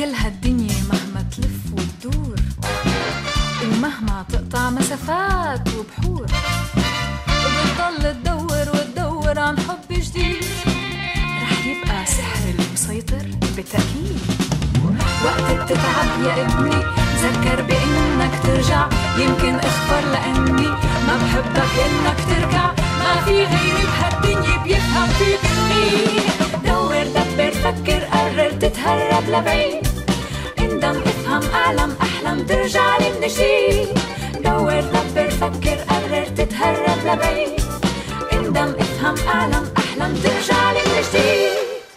كل هالدنيا مهما تلف وتدور ومهما تقطع مسافات وبحور وبتضل تدور وتدور عن حب جديد رح يبقى سحر المسيطر بالتأكيد. وقت بتتعب يا ابني تذكر بإنك ترجع، يمكن اخبر لأني ما بحبك إنك ترجع، ما في غيري بهالدنيا بيفهم فيك مني. دور دبر فكر قرر تتهرب لبعيد، اندم افهم اعلم احلم ترجع لي من جديد. دور دبر فكر قرر تتهرب لبعيد، اندم افهم اعلم احلم ترجع لي من جديد.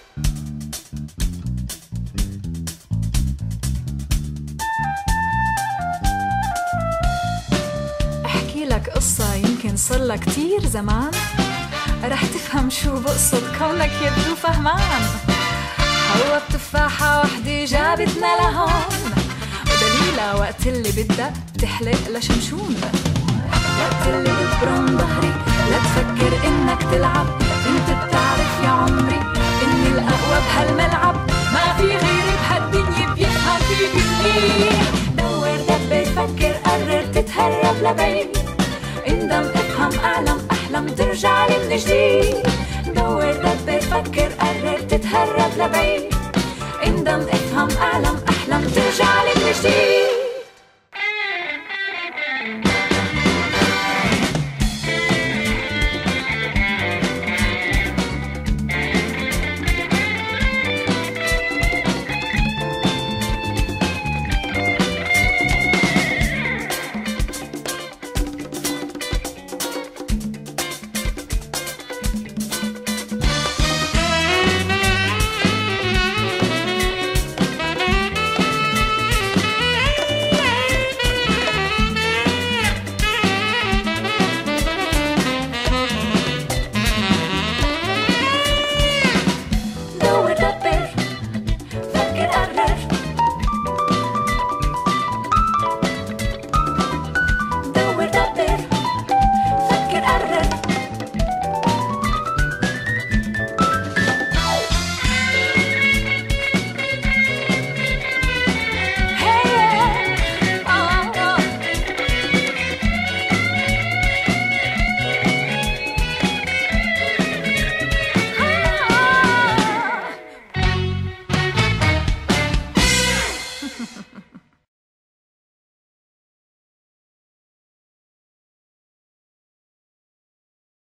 احكي لك قصة يمكن صرلها كتير زمان، رح تفهم شو بقصد كونك يبدو فهمان. حوا بتفاحة وحدة جابتنا لهون، ودليلة وقت اللي بدها تحلق لشمشون. وقت اللي ببرم ظهري لا تفكر انك تلعب، انت بتعرف يا عمري اني الاقوى بهالملعب، ما في غيري بهالدنيا بيفهم فيك مني. دور دبر فكر قرر تتهرب لبعيد، اندم افهم اعلم احلم ترجع لي من جديد. دور دبر فكر قرر تتهرب لبعيد،